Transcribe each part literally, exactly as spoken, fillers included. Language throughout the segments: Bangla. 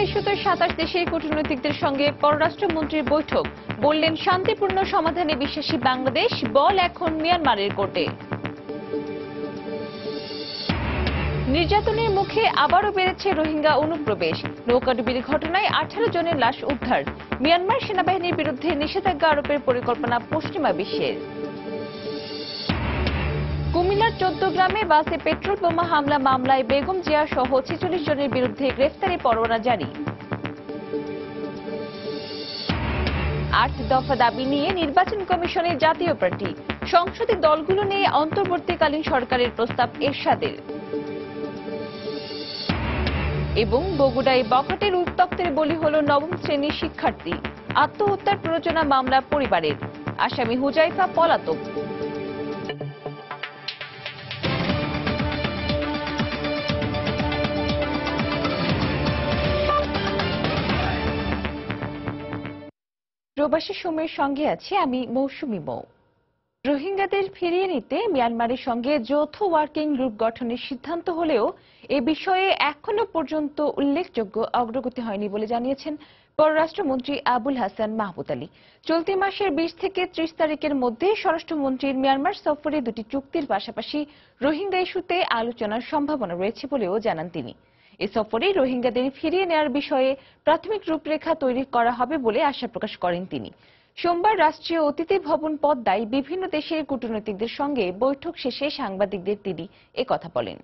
ইস্যুতে সাতাশ দেশের কূটনীতিকদের সঙ্গে পররাষ্ট্রমন্ত্রীর বৈঠক। বললেন, শান্তিপূর্ণ সমাধানে বিশ্বাসী বাংলাদেশ, বল এখন মিয়ানমারের কোর্টে। নির্যাতনের মুখে আবারও বেড়েছে রোহিঙ্গা অনুপ্রবেশ। নৌকাডুবির ঘটনায় আঠারো জনের লাশ উদ্ধার। মিয়ানমার সেনাবাহিনীর বিরুদ্ধে নিষেধাজ্ঞা আরোপের পরিকল্পনা পশ্চিমা বিশ্বের। কুমিল্লার চোদ্দ গ্রামে বাসে পেট্রোল বোমা হামলা মামলায় বেগম জিয়া সহ ছেচল্লিশ জনের বিরুদ্ধে গ্রেফতারি পরোয়ানা জারি। আট দফা দাবি নিয়ে নির্বাচন কমিশনে জাতীয় পার্টি। সংসদে দলগুলো নিয়ে অন্তর্বর্তীকালীন সরকারের প্রস্তাব এরশাদের। এবং বগুড়ায় বখাটের উত্তপ্তের বলি হল নবম শ্রেণীর শিক্ষার্থী। আত্মহত্যার প্ররোচনা মামলা পরিবারের। আসামি হুজাইফা পলাতক। প্রবাসী সময়ের সঙ্গে আছি আমি মৌসুমী মৌ। রোহিঙ্গাদের ফিরিয়ে নিতে মিয়ানমারের সঙ্গে যৌথ ওয়ার্কিং গ্রুপ গঠনের সিদ্ধান্ত হলেও এ বিষয়ে এখনো পর্যন্ত উল্লেখযোগ্য অগ্রগতি হয়নি বলে জানিয়েছেন পররাষ্ট্রমন্ত্রী আবুল হাসান মাহমুদ আলী। চলতি মাসের বিশ থেকে ত্রিশ তারিখের মধ্যে স্বরাষ্ট্রমন্ত্রীর মিয়ানমার সফরে দুটি চুক্তির পাশাপাশি রোহিঙ্গা ইস্যুতে আলোচনার সম্ভাবনা রয়েছে বলেও জানান তিনি। এ সফরে রোহিঙ্গাদের ফিরিয়ে নেওয়ার বিষয়ে প্রাথমিক রূপরেখা তৈরি করা হবে বলে আশা প্রকাশ করেন তিনি। সোমবার রাষ্ট্রীয় অতিথি ভবন পদ্মায় বিভিন্ন দেশের কূটনীতিকদের সঙ্গে বৈঠক শেষে সাংবাদিকদের তিনি একথা বলেন।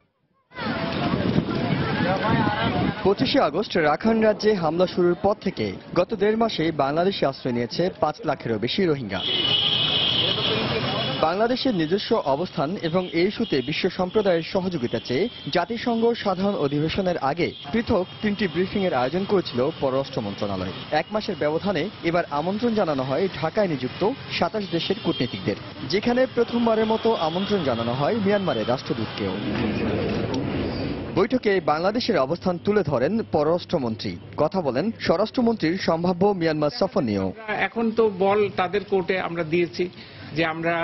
পঁচিশে আগস্ট রাখাইন রাজ্যে হামলা শুরুর পর থেকে গত দেড় মাসে বাংলাদেশে আশ্রয় নিয়েছে পাঁচ লাখেরও বেশি রোহিঙ্গা। বাংলাদেশের নিজস্ব অবস্থান এবং এই ইস্যুতে বিশ্ব সম্প্রদায়ের সহযোগিতা চেয়ে জাতিসংঘ সাধারণ অধিবেশনের আগে পৃথক তিনটি ব্রিফিং এর আয়োজন করেছিল পররাষ্ট্র মন্ত্রণালয়। এক মাসের ব্যবধানে এবার আমন্ত্রণ জানানো হয় ঢাকায় নিযুক্ত সাতাশ দেশের কূটনীতিকদের, যেখানে প্রথমবারের মতো আমন্ত্রণ জানানো হয় মিয়ানমারের রাষ্ট্রদূতকেও। বৈঠকে বাংলাদেশের অবস্থান তুলে ধরেন পররাষ্ট্রমন্ত্রী। কথা বলেন স্বরাষ্ট্রমন্ত্রীর সম্ভাব্য মিয়ানমার সফর নিয়েও। এখন তো বল তাদের কোর্টে আমরা দিয়েছি যে আমরা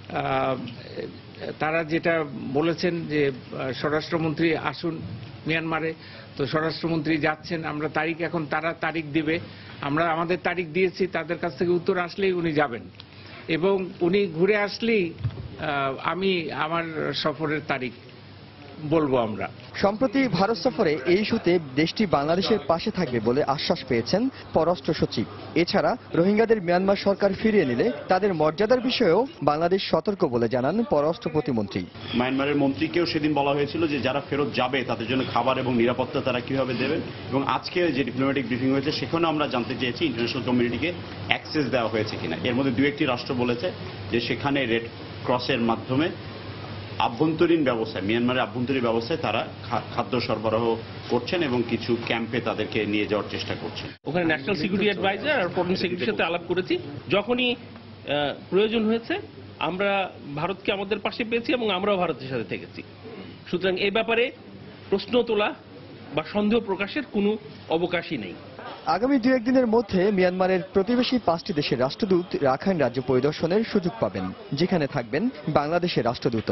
তারা যেটা বলেছেন যে স্বরাষ্ট্রমন্ত্রী আসুন মিয়ানমারে, তো স্বরাষ্ট্রমন্ত্রী যাচ্ছেন। আমরা তারিখ এখন তারা তারিখ দিবে, আমরা আমাদের তারিখ দিয়েছি, তাদের কাছ থেকে উত্তর আসলেই উনি যাবেন এবং উনি ঘুরে আসলেই আমি আমার সফরের তারিখ বলবো। আমরা সম্প্রতি ভারত সফরে এই ইস্যুতে দেশটি বাংলাদেশের পাশে থাকবে বলে আশ্বাস পেয়েছেন পররাষ্ট্র সচিব। এছাড়া রোহিঙ্গাদের মিয়ানমার সরকার ফিরিয়ে নিলে তাদের মর্যাদার বিষয়েও বাংলাদেশ সতর্ক বলে জানান পররাষ্ট্র প্রতিমন্ত্রী। মিয়ানমারের মন্ত্রীকেও সেদিন বলা হয়েছিল যে যারা ফেরত যাবে তাদের জন্য খাবার এবং নিরাপত্তা তারা কিভাবে দেবেন, এবং আজকে যে ডিপ্লোম্যাটিক ব্রিফিং হয়েছে সেখানেও আমরা জানতে চেয়েছি ইন্টারন্যাশনাল কমিউনিটিকে অ্যাক্সেস দেওয়া হয়েছে কিনা। এর মধ্যে দু একটি রাষ্ট্র বলেছে যে সেখানে রেড ক্রসের মাধ্যমে আভ্যন্তরীণ ব্যবস্থায় মিয়ানমারের আভ্যন্তরীণ ব্যবস্থায় তারা খাদ্য সরবরাহ করছেন এবং কিছু ক্যাম্পে তাদেরকে নিয়ে যাওয়ার চেষ্টা করছেন। ওখানে ন্যাশনাল সিকিউরিটি অ্যাডভাইজার আর ফরেন সেক্রেটারির সাথে আলাপ করেছি। যখনই প্রয়োজন হয়েছে আমরা ভারতকে আমাদের পাশে পেয়েছি এবং আমরাও ভারতের সাথে থেকেছি। সুতরাং এই ব্যাপারে প্রশ্ন তোলা বা সন্দেহ প্রকাশের কোনো অবকাশই নেই। আগামী দু একদিনের মধ্যে মিয়ানমারের প্রতিবেশী পাঁচটি দেশের রাষ্ট্রদূত রাখাইন রাজ্য পরিদর্শনের সুযোগ পাবেন, যেখানে থাকবেন বাংলাদেশের রাষ্ট্রদূত।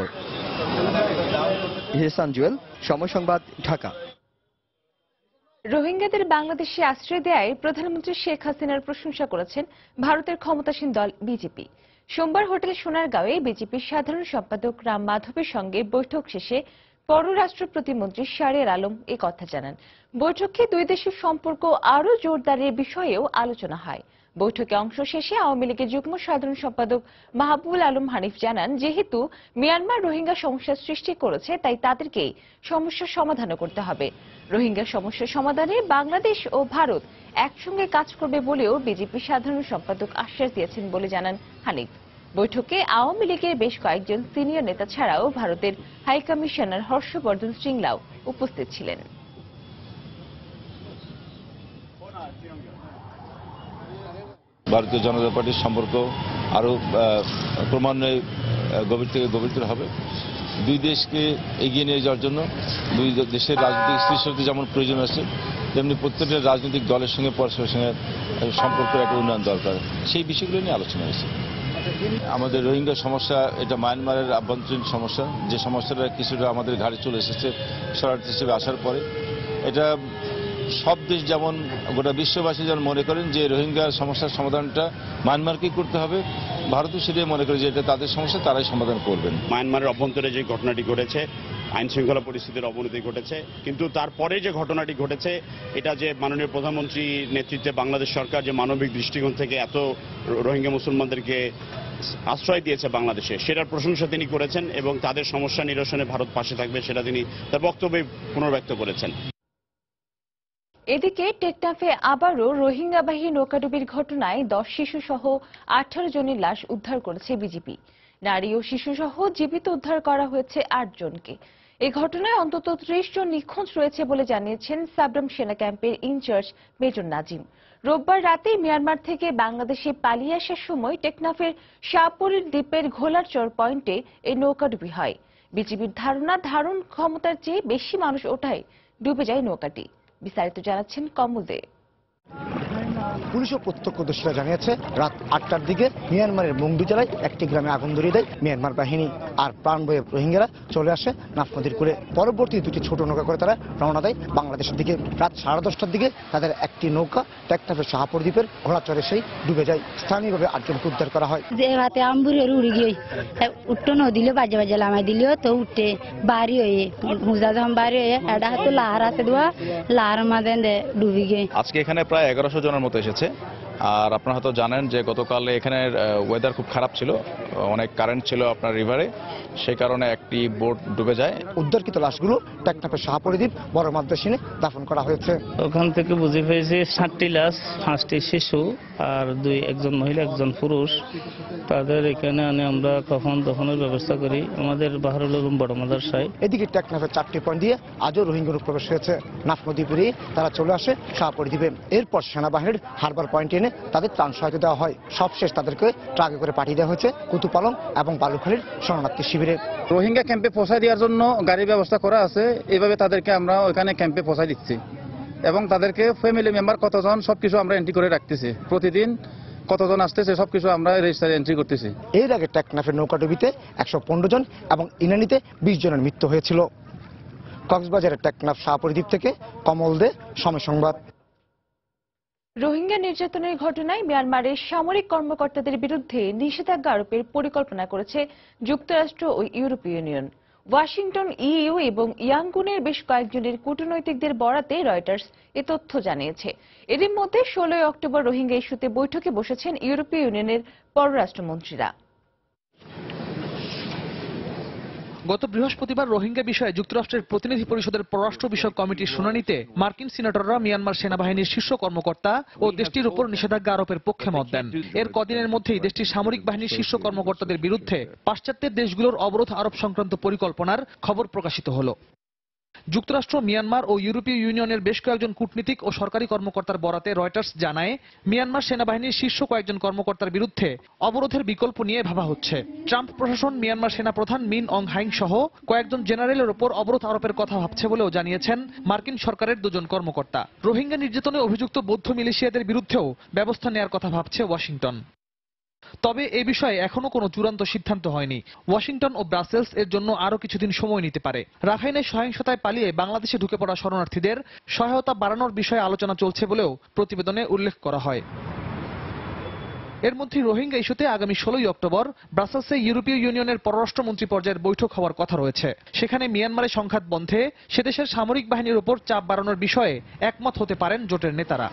ইহসান জুয়েল, সময় সংবাদ, ঢাকা। রোহিঙ্গাদের বাংলাদেশে আশ্রয় দেয়ায় প্রধানমন্ত্রী শেখ হাসিনার প্রশংসা করেছেন ভারতের ক্ষমতাসীন দল বিজেপি। সোমবার হোটেল সোনারগাঁওয়ে বিজেপির সাধারণ সম্পাদক রাম মাধবের সঙ্গে বৈঠক শেষে পররাষ্ট্র প্রতিমন্ত্রী শাহরিয়ার আলম এ কথা জানান। বৈঠকে দুই দেশের সম্পর্ক আরও জোরদারের বিষয়েও আলোচনা হয়। বৈঠকে অংশ শেষে আওয়ামী লীগের যুগ্ম সাধারণ সম্পাদক মাহবুবুল আলম হানিফ জানান, যেহেতু মিয়ানমার রোহিঙ্গা সমস্যার সৃষ্টি করেছে তাই তাদেরকে সমস্যার সমাধানও করতে হবে। রোহিঙ্গা সমস্যার সমাধানে বাংলাদেশ ও ভারত একসঙ্গে কাজ করবে বলেও বিজেপি সাধারণ সম্পাদক আশ্বাস দিয়েছেন বলে জানান হানিফ। বৈঠকে আওয়ামী লীগের বেশ কয়েকজন সিনিয়র নেতা ছাড়াও ভারতের হাইকমিশনার হর্ষবর্ধন শ্রিংলাও উপস্থিত ছিলেন। ভারতীয় জনতা পার্টির সম্পর্ক আরও ক্রমান্বয়ে গভীর থেকে গভীরতর হবে। দুই দেশকে এগিয়ে নিয়ে যাওয়ার জন্য দুই দেশের রাজনৈতিক স্থিতিশীলতা যেমন প্রয়োজন আছে, তেমনি প্রত্যেকটা রাজনৈতিক দলের সঙ্গে পরস্পরের সঙ্গে সম্পর্কের একটা উন্নয়ন দরকার। সেই বিষয়গুলো নিয়ে আলোচনা হয়েছে। আমাদের রোহিঙ্গা সমস্যা এটা মায়ানমারের আভ্যন্তরীণ সমস্যা, যে সমস্যাটা কিছুটা আমাদের ঘাড়ে চলে এসেছে শরণার্থী হিসেবে আসার পরে। এটা সব দেশ যেমন গোটা বিশ্ববাসী যেমন মনে করেন যে রোহিঙ্গা সমস্যার সমাধানটা মায়ানমারকেই করতে হবে, ভারতও সেটাই মনে করে যে এটা তাদের সমস্যা, তারাই সমাধান করবেন। মায়ানমারের অভ্যন্তরে যে ঘটনাটি ঘটেছে, আইন শৃঙ্খলা পরিস্থিতির অবনতি ঘটেছে, কিন্তু তারপরে যে ঘটনাটি ঘটেছে এটা যে মাননীয় প্রধানমন্ত্রী নেতৃত্বে বাংলাদেশ সরকার যে মানবিক দৃষ্টিকোণ থেকে এত রোহিঙ্গা মুসলমানদেরকে আশ্রয় দিয়েছে বাংলাদেশে, সেটার প্রশংসা তিনি করেছেন এবং তাদের সমস্যা নিরসনে ভারত পাশে থাকবে সেটা তিনি তার বক্তব্যে পুনর্ব্যক্ত করেছেন। এদিকে টেকনাফে আবারও রোহিঙ্গাবাহী নৌকাডুবির ঘটনায় দশ শিশু সহ আঠারো জনের লাশ উদ্ধার করেছে বিজিপি। নারী ও শিশু সহ জীবিত উদ্ধার করা হয়েছে আট জনকে। এই ঘটনায় অন্তত ত্রিশ জন নিখোঁজ রয়েছে বলে জানিয়েছেন সাবরাম সেনা ক্যাম্পের ইনচার্জ মেজর নাজিম। রোববার রাতে মিয়ানমার থেকে বাংলাদেশে পালিয়ে আসার সময় টেকনাফের শাহপুরীর দ্বীপের ঘোলারচর পয়েন্টে এই নৌকাডুবি হয়। বিজিবির ধারণা ধারণ ক্ষমতার চেয়ে বেশি মানুষ ওঠায় ডুবে যায় নৌকাটি। বিস্তারিত জানাচ্ছেন কমল দে। পুলিশ ও প্রত্যক্ষদর্শীরা জানিয়েছে রাত আটটার দিকে মিয়ানমারের মুংডু জেলায় একটি গ্রামে আগুন ধরিয়ে দেয় মিয়ানমার বাহিনী, আর প্রাণ বয়ে রোহিঙ্গারা চলে আসে নাফ নদীর কূলে। পরবর্তী দুটি ছোট নৌকা করে তারা রওনা দেয় বাংলাদেশের দিকে। রাত সাড়ে দশটার দিকে তাদের একটি নৌকা টেকনাফের শাহপুর দ্বীপের ঘোড়াচরে সেই ডুবে যায়। স্থানীয়ভাবে আটজনকে উদ্ধার করা হয়। যে হাতে আম্বুরের উড়ি গিয়ে উঠতো নদিলে বাজে বাজে লামাই দিলেও তো উঠে বাড়ি হয়ে হুজা যখন বাড়ি হয়ে এটা হাতে লাহার আছে দেওয়া লাহার মাঝে ডুবি গিয়ে। আজকে এখানে প্রায় এগারোশো জনের মতো এসেছে। আর আপনারা হয়তো জানেন যে গতকাল এখানের ওয়েদার খুব খারাপ ছিল, অনেক কারেন্ট ছিল আপনার রিভারে, সেই কারণে একটি বোট ডুবে যায়। উদ্ধারকৃত লাশগুলো টেকনাফের শাহপুরী দ্বীপ বড় মাদ্রাসিনে দাফন করা হয়েছে। ওখান থেকে বুঝে পেয়েছি ষাটটি লাশ, পাঁচটি শিশু আর দুই একজন মহিলা একজন পুরুষ। তাদের এখানে আনে আমরা কখন দফনের ব্যবস্থা করি আমাদের বাহারুল উলুম বড় মাদ্রাসায়। এদিকে টেকনাফের চারটি পয়েন্ট দিয়ে আজও রোহিঙ্গা প্রবেশ হয়েছে। নাফ নদী পেরিয়ে তারা চলে আসে শাহপুরী দ্বীপে। এরপর সেনাবাহিনীর হারবার পয়েন্টে এনে তাদের ত্রাণ সহায়তা দেওয়া হয়। সবশেষ তাদেরকে ট্রাকে করে পাঠিয়ে দেওয়া হয়েছে কুতুপালং এবং বালুখালীর শরণার্থী শিবিরে। রোহিঙ্গা ক্যাম্পে পৌঁছায় দেওয়ার জন্য গাড়ির ব্যবস্থা করা আছে। এইভাবে তাদেরকে আমরা ওইখানে ক্যাম্পে পৌঁছায় দিচ্ছি এবং তাদেরকে ফ্যামিলি মেম্বার কতজন সবকিছু আমরা এন্ট্রি করে রাখতেছি। প্রতিদিন কতজন আসতেছে সবকিছু আমরা রেজিস্টারে এন্ট্রি করতেছি। এর আগে টেকনাফের নৌকাডুবিতে একশো পনেরো জন এবং ইনানিতে বিশ জনের মৃত্যু হয়েছিল। কক্সবাজারের টেকনাফ শাহপুরী দ্বীপ থেকে কমল দে, সময় সংবাদ। রোহিঙ্গা নির্যাতনের ঘটনায় মিয়ানমারের সামরিক কর্মকর্তাদের বিরুদ্ধে নিষেধাজ্ঞা আরোপের পরিকল্পনা করেছে যুক্তরাষ্ট্র ও ইউরোপীয় ইউনিয়ন। ওয়াশিংটন, ইইউ এবং ইয়াঙ্গুনের বেশ কয়েকজনের কূটনৈতিকদের বরাতে রয়টার্স এ তথ্য জানিয়েছে। এরই মধ্যে ষোলোই অক্টোবর রোহিঙ্গা ইস্যুতে বৈঠকে বসেছেন ইউরোপীয় ইউনিয়নের পররাষ্ট্রমন্ত্রীরা। গত বৃহস্পতিবার রোহিঙ্গা বিষয়ে যুক্তরাষ্ট্রের প্রতিনিধি পরিষদের পররাষ্ট্র বিষয়ক কমিটির শুনানিতে মার্কিন সিনেটররা মিয়ানমার সেনাবাহিনীর শীর্ষ কর্মকর্তা ও দেশটির উপর নিষেধাজ্ঞা আরোপের পক্ষে মত দেন। এর কদিনের মধ্যেই দেশটির সামরিক বাহিনীর শীর্ষ কর্মকর্তাদের বিরুদ্ধে পাশ্চাত্যের দেশগুলোর অবরোধ আরোপ সংক্রান্ত পরিকল্পনার খবর প্রকাশিত হল। যুক্তরাষ্ট্র, মিয়ানমার ও ইউরোপীয় ইউনিয়নের বেশ কয়েকজন কূটনীতিক ও সরকারি কর্মকর্তার বরাতে রয়টার্স জানায়, মিয়ানমার সেনাবাহিনীর শীর্ষ কয়েকজন কর্মকর্তার বিরুদ্ধে অবরোধের বিকল্প নিয়ে ভাবা হচ্ছে। ট্রাম্প প্রশাসন মিয়ানমার সেনাপ্রধান মিন অং হাইং সহ কয়েকজন জেনারেলের ওপর অবরোধ আরোপের কথা ভাবছে বলেও জানিয়েছেন মার্কিন সরকারের দুজন কর্মকর্তা। রোহিঙ্গা নির্যাতনে অভিযুক্ত বৌদ্ধ মিলিশিয়াদের বিরুদ্ধেও ব্যবস্থা নেওয়ার কথা ভাবছে ওয়াশিংটন। তবে এ বিষয়ে এখনো কোনো চূড়ান্ত সিদ্ধান্ত হয়নি। ওয়াশিংটন ও ব্রাসেলস এর জন্য আরো কিছুদিন সময় নিতে পারে। রাখাইনের সহিংসতায় পালিয়ে বাংলাদেশে ঢুকে পড়া শরণার্থীদের সহায়তা বাড়ানোর বিষয়ে আলোচনা চলছে বলেও প্রতিবেদনে উল্লেখ করা হয়। এর মধ্যে রোহিঙ্গা ইস্যুতে আগামী ষোলোই অক্টোবর ব্রাসেলসে ইউরোপীয় ইউনিয়নের পররাষ্ট্রমন্ত্রী পর্যায়ের বৈঠক হওয়ার কথা রয়েছে। সেখানে মিয়ানমারের সংঘাত বন্ধে সেদেশের সামরিক বাহিনীর উপর চাপ বাড়ানোর বিষয়ে একমত হতে পারেন জোটের নেতারা।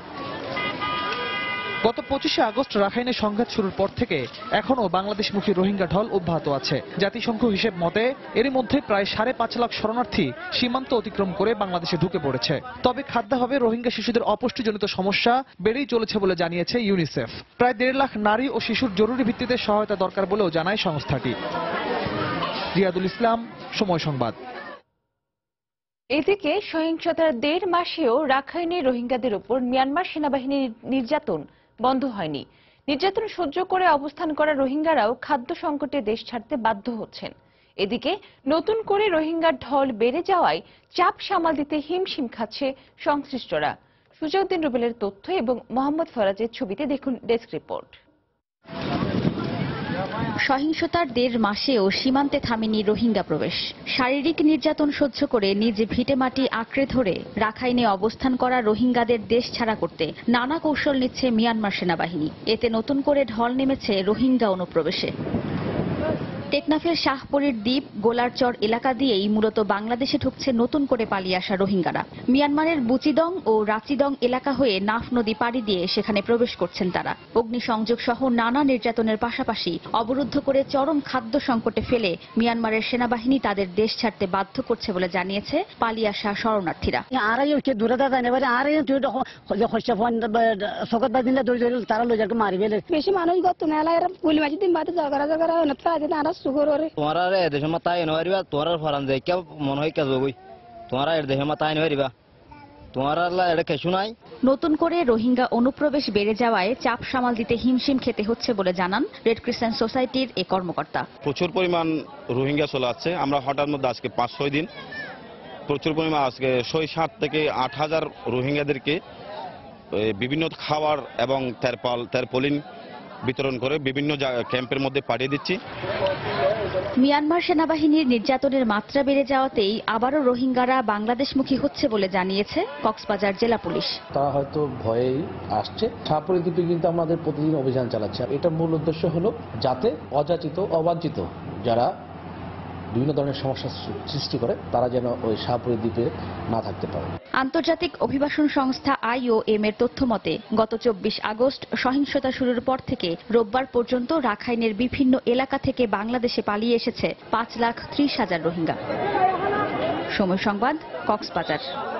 গত পঁচিশে আগস্ট রাখাইনে সংঘাত শুরুর পর থেকে এখনও বাংলাদেশমুখী রোহিঙ্গা ঢল অব্যাহত আছে। জাতিসংঘ হিসেব মতে এরই মধ্যে প্রায় সাড়ে পাঁচ লাখ শরণার্থী সীমান্ত অতিক্রম করে বাংলাদেশে ঢুকে পড়েছে। তবে খাদ্যাভাবে রোহিঙ্গা শিশুদের অপুষ্টিজনিত সমস্যা বেড়েই চলেছে বলে জানিয়েছে ইউনিসেফ। প্রায় দেড় লাখ নারী ও শিশুর জরুরি ভিত্তিতে সহায়তা দরকার বলেও জানায় সংস্থাটি। রিয়াদুল ইসলাম, সময় সংবাদ। এদিকে সহিংসতার দেড় মাসেও রাখাইনে রোহিঙ্গাদের উপর মিয়ানমার সেনাবাহিনীর নির্যাতন বন্ধ হয়নি। নির্যাতন সহ্য করে অবস্থান করা রোহিঙ্গারাও খাদ্য সংকটে দেশ ছাড়তে বাধ্য হচ্ছেন। এদিকে নতুন করে রোহিঙ্গার ঢল বেড়ে যাওয়ায় চাপ সামাল দিতে হিমশিম খাচ্ছে সংশ্লিষ্টরা। সুজাউদ্দিন রুবেলের তথ্য এবং মোহাম্মদ ফরাজের ছবিতে দেখুন ডেস্ক রিপোর্ট। সহিংসতার দেড় মাসেও সীমান্তে থামেনি রোহিঙ্গা প্রবেশ। শারীরিক নির্যাতন সহ্য করে নিজ ভিটেমাটি আঁকড়ে ধরে রাখাইনে অবস্থান করা রোহিঙ্গাদের দেশ ছাড়া করতে নানা কৌশল নিচ্ছে মিয়ানমার সেনাবাহিনী। এতে নতুন করে ঢল নেমেছে রোহিঙ্গা অনুপ্রবেশে। টেকনাফের শাহপরীর দ্বীপ গোলারচর এলাকা দিয়েই মূলত বাংলাদেশে ঢুকছে নতুন করে পালিয়ে আসা রোহিঙ্গারা। মিয়ানমারের বুচিদং ও রাচিদং এলাকা হয়ে নাফ নদী পাড়ি দিয়ে সেখানে প্রবেশ করছেন তারা। অগ্নিসংযোগ সহ নানা নির্যাতনের পাশাপাশি অবরুদ্ধ করে চরম খাদ্য সংকটে ফেলে মিয়ানমারের সেনাবাহিনী তাদের দেশ ছাড়তে বাধ্য করছে বলে জানিয়েছে পালিয়ে আসা শরণার্থীরা। বেশি মানুষ গত মেলায় পুলি মাছি দিন বাদে জগরা জগরা না তোমার দেশের মাথায় এনে পারিবা, তোমার ফরান যে কেউ মনে হয় কাজ বই তোমার এর দেশের মাথায় এনে পারিবা, তোমার এটা কিছু নাই। নতুন করে রোহিঙ্গা অনুপ্রবেশ বেড়ে যাওয়ায় চাপ সামাল দিতে হিমশিম খেতে হচ্ছে বলে জানান রেড ক্রিসেন্ট সোসাইটির এই কর্মকর্তা। প্রচুর পরিমাণ রোহিঙ্গা চলে আসছে। আমরা হঠাৎ মধ্যে আজকে পাঁচ ছয় দিন প্রচুর পরিমাণ আজকে ছয় সাত থেকে আট হাজার রোহিঙ্গাদেরকে বিভিন্ন খাবার এবং তেরপাল তেরপলিন বিতরণ করে বিভিন্ন ক্যাম্পের মধ্যে পাঠিয়ে দিচ্ছি। মিয়ানমার সেনাবাহিনীর নির্যাতনের মাত্রা বেড়ে যাওয়াতেই আবারও রোহিঙ্গারা বাংলাদেশমুখী হচ্ছে বলে জানিয়েছে কক্সবাজার জেলা পুলিশ। তারা হয়তো ভয়েই আসছে। শাহপরী দ্বীপে কিন্তু আমাদের প্রতিদিন অভিযান চালাচ্ছে। এটা মূল উদ্দেশ্য হলো যাতে অযাচিত অবাঞ্ছিত যারা বিভিন্ন ধরনের সমস্যা সৃষ্টি করে তারা যেন ওই শাহপরী দ্বীপে না থাকতে পারে। আন্তর্জাতিক অভিবাসন সংস্থা আইওএম এর তথ্য মতে গত চব্বিশ আগস্ট সহিংসতা শুরুর পর থেকে রোববার পর্যন্ত রাখাইনের বিভিন্ন এলাকা থেকে বাংলাদেশে পালিয়ে এসেছে পাঁচ লাখ ত্রিশ হাজার রোহিঙ্গা। সময় সংবাদ, কক্সবাজার।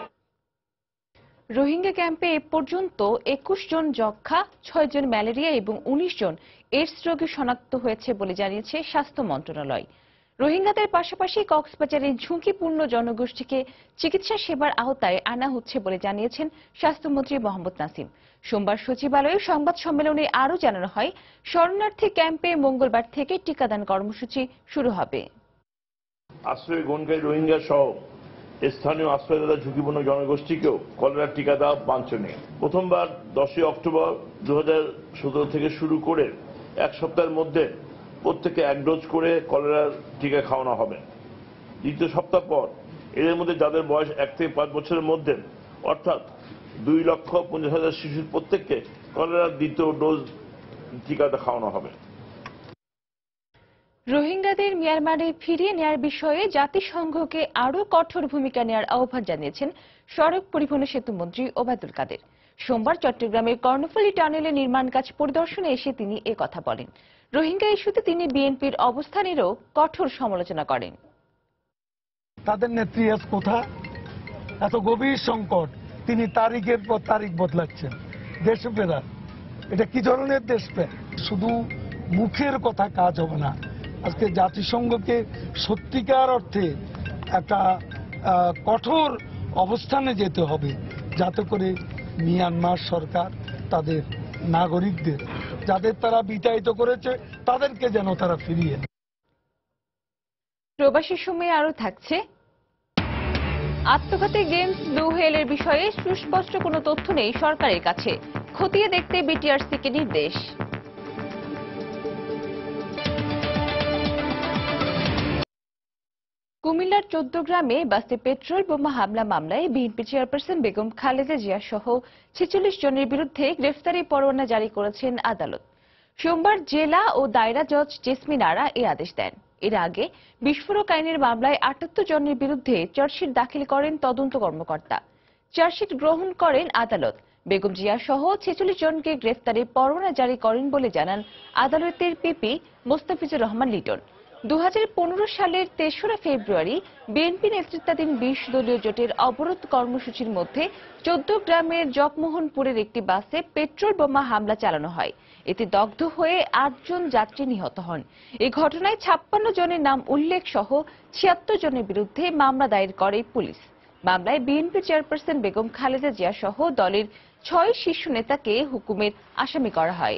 রোহিঙ্গা ক্যাম্পে এ পর্যন্ত একুশ জন যক্ষ্মা, ছয় জন ম্যালেরিয়া এবং উনিশ জন এইডস রোগী শনাক্ত হয়েছে বলে জানিয়েছে স্বাস্থ্য মন্ত্রণালয়। রোহিঙ্গাদের পাশাপাশি কক্সবাজারের ঝুঁকিপূর্ণ জনগোষ্ঠীকে চিকিৎসা সেবার আওতায় আনা হচ্ছে বলে জানিয়েছেন স্বাস্থ্যমন্ত্রী মোহাম্মদ নাসিম। সোমবার সচিবালয়ে সংবাদ সম্মেলনে আরও জানানো হয়, শরণার্থী ক্যাম্পে মঙ্গলবার থেকে টিকাদান কর্মসূচি শুরু হবে। আশ্রয় গ্রহণকারী রোহিঙ্গা সহ স্থানীয় আশ্রয়দাতা ঝুঁকিপূর্ণ জনগোষ্ঠীকেও কলেরা টিকা দেওয়া বাঞ্ছনীয়। প্রথমবার দশই অক্টোবর দু হাজার সতেরো থেকে শুরু করে এক সপ্তাহের মধ্যে প্রত্যেকে এক ডোজ করে কলেরার টিকা খাওয়ানো হবে। দ্বিতীয় সপ্তাহ পর এদের মধ্যে যাদের বয়স এক থেকে পাঁচ বছরের মধ্যে অর্থাৎ দুই লক্ষ পঞ্চাশ হাজার শিশুর প্রত্যেককে কলেরার দ্বিতীয় ডোজ টিকাটা খাওয়ানো হবে। রোহিঙ্গাদের মিয়ানমারে ফিরিয়ে নেয়ার বিষয়ে জাতিসংঘকে আরও কঠোর ভূমিকা নেওয়ার আহ্বান জানিয়েছেন সড়ক পরিবহন সেতু মন্ত্রী ওবায়দুল কাদের। সোমবার চট্টগ্রামের কর্ণফুলী টানেলে নির্মাণ কাজ পরিদর্শনে এসে তিনি এ কথা বলেন। রোহিঙ্গা ইস্যুতে তিনি বিএনপির অবস্থানেরও কঠোর সমালোচনা করেন। তাদের নেত্রী কোথা, এত গভীর সংকট, তিনি তারিখের পর তারিখ বদলাচ্ছেন। দেশপ্রেরা, এটা কি ধরনের দেশপ্রেম? শুধু মুখের কথা কাজ হবে না। আজকে জাতিসংঘকে সত্যিকার অর্থে একটা কঠোর অবস্থানে যেতে হবে, যাতে করে মিয়ানমার সরকার তাদের নাগরিকদের, যাদের তারা বিতাড়িত করেছে, তাদেরকে যেন তারা ফিরিয়ে নেয়। প্রবাসী সময়ে আরও থাকছে, আত্মঘাতী গেমস ব্লু হোয়েলের বিষয়ে সুস্পষ্ট কোনো তথ্য নেই সরকারের কাছে, খতিয়ে দেখতে বিটিআরসিকে নির্দেশ। কুমিল্লার চৌদ্দগ্রামে বাসে পেট্রোল বোমা হামলা মামলায় বিএনপি চেয়ারপারসন বেগম খালেদা জিয়া সহ ছেচল্লিশ জনের বিরুদ্ধে গ্রেফতারি পরোয়ানা জারি করেছেন আদালত। সোমবার জেলা ও দায়রা জজ জেসমিন আরা এ আদেশ দেন। এর আগে বিস্ফোরক আইনের মামলায় আটাত্তর জনের বিরুদ্ধে চার্জশিট দাখিল করেন তদন্ত কর্মকর্তা। চার্জশিট গ্রহণ করেন আদালত। বেগম জিয়া সহ ছেচল্লিশ জনকে গ্রেফতারি পরোয়ানা জারি করেন বলে জানান আদালতের পিপি মোস্তাফিজুর রহমান লিটন। দু হাজার পনেরো সালের তেসরা ফেব্রুয়ারি বিএনপি নেতৃত্বাধীন বিশ দলীয় জোটের অবরোধ কর্মসূচির মধ্যে চৌদ্দগ্রামের জগমোহনপুরের একটি বাসে পেট্রোল বোমা হামলা চালানো হয়। এতে দগ্ধ হয়ে আটজন যাত্রী নিহত হন। এই ঘটনায় ছাপ্পান্ন জনের নাম উল্লেখ সহ ছিয়াত্তর জনের বিরুদ্ধে মামলা দায়ের করে পুলিশ। মামলায় বিএনপি চেয়ারপারসন বেগম খালেদা জিয়া সহ দলের ছয় শীর্ষ নেতাকে হুকুমের আসামি করা হয়।